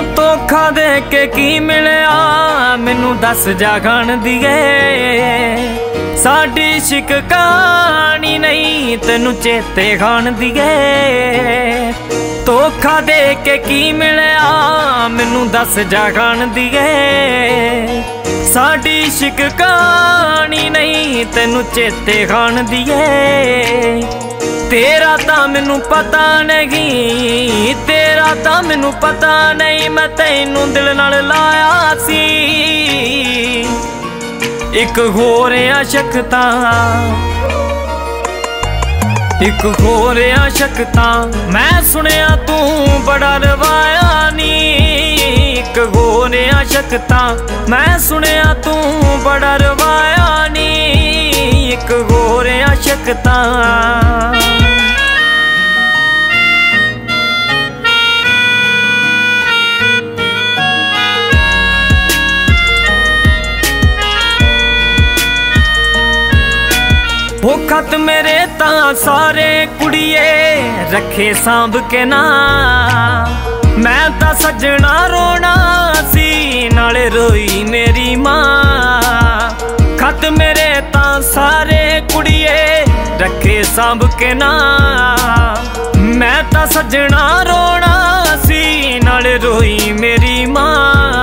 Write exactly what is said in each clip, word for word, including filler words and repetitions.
धोखा दे के की मिलिया मैनू दस जा गण दिए साडी इश्क कहानी नहीं तेनू चेते खान दिए। धोखा दे के की मिलिया मैनू दस जा गण दिए साडी इश्क कहानी नहीं तेनू चेते खान दिए। तेरा तां मैनू पता नहीं तेरा तां मैनू पता नहीं मैं तैनू दिल नाल लाया सी एक होर आशिक तां एक होर आशिक तां मैं सुनिया तू बड़ा रवाया नी। एक होर आशिक तां मैं सुनिया तू बड़ा रवाया नी। एक होर आशिक तां वो खत मेरे तां सारे कुड़िए रखे सांभ के ना मैं तां सजना रोना सी नाले रोई मेरी मां। खत मेरे तां सारे कुड़िए रखे सांभ के ना मैं तां सजना रोना सी नाले रोई मेरी मां।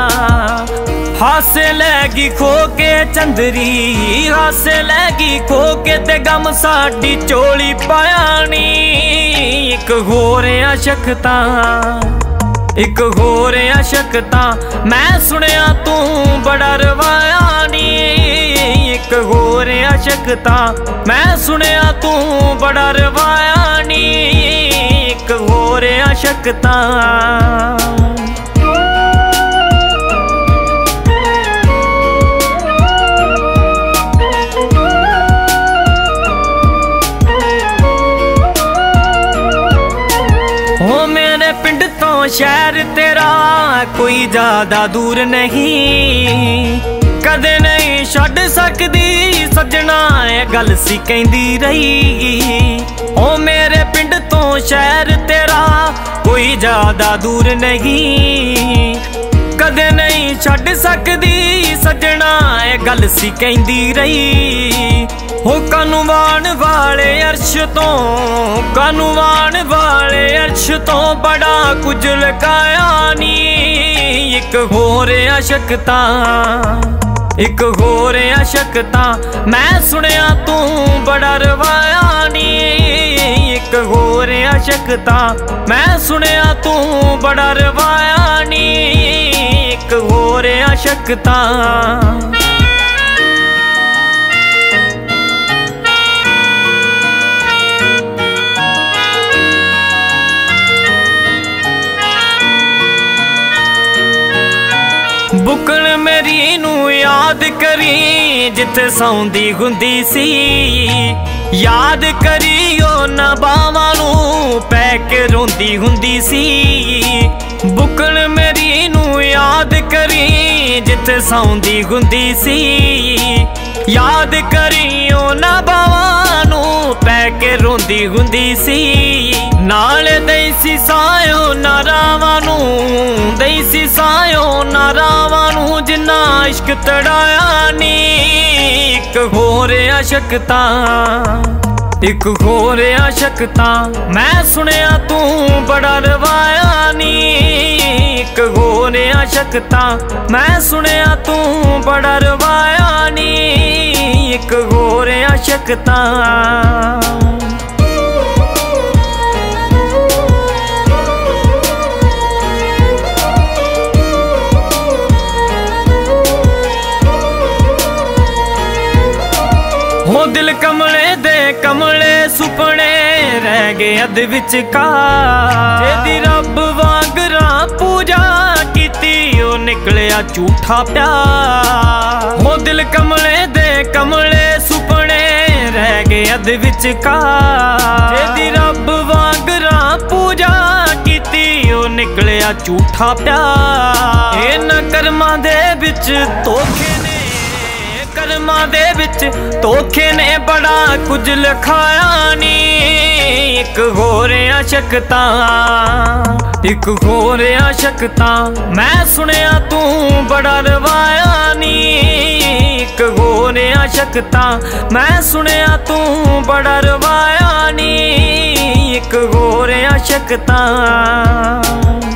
हासे लैगी खो के चंदरी हासे लैगी खो के ते गम साडी चोली पाया नी। एक होर आशिक तां एक होर आशिक तां मैं सुनिया तू बड़ा रवाया नी। एक होर आशिक तां मैं सुनिया तू बड़ा रवाया नी। एक होर आशिक तां पिंड तो शहर तेरा कोई ज्यादा दूर नहीं कदे नहीं छड़ सकदी सजना ए गल सी कहंदी रही। ओ मेरे पिंड तो शहर तेरा कोई ज्यादा दूर नहीं कदे नहीं छड़ सकदी सजना ए गल सी कहंदी रही। हो कानूवान वाले अर्श तो कानूवान वाले अर्श तो बड़ा कुछ लकाया नी। एक होर आशिक तां एक होर आशिक तां मैं सुनिया तू बड़ा रवाया नी। एक होर आशिक तां मैं सुनिया तू बड़ा रवाया नी। एक होर आशिक तां बुकण मेरी नू याद करी जिथे सौंदी हुंदी सी याद करी ओ नबावां नू पै के रोंदी हुंदी सी। बुकण मेरी नू याद करी जिथे सौंदी हुंदी सी याद करी ओ नबावां नू पै के रोंदी हुंदी सी। नाले दई सी सायो नारावां नू दई सी सायो नारावां नू जिन्ना इश्क तड़ाया नी। एक होर आशिक तां एक होर आशिक तां मैं सुनिया तू बड़ा रवाया नी। एक होर आशिक तां मैं सुनिया तू बड़ा रवाया नी। एक होर आशिक तां हो दिल कमले दे कमले सुपने रह गए अध विचकार जेदी रब वांगरा पूजा कीती ओ निकलिया झूठा प्यार। हो दिल कमले दे कमले सुपने रह गए अध विचकार जेदी रब वांगरा पूजा कीती ओ निकलिया झूठा प्यार। इन्हां कर्मां दे विच धोखे ने कर्मां दे विच धोखे ने बड़ा कुछ लिखाया नी। एक होर आशकता एक होर आशकता मैं सुनिया तू बड़ा रवाया नी। एक होर आशकता मैं सुनिया तू बड़ा रवाया नी। एक होर आशकता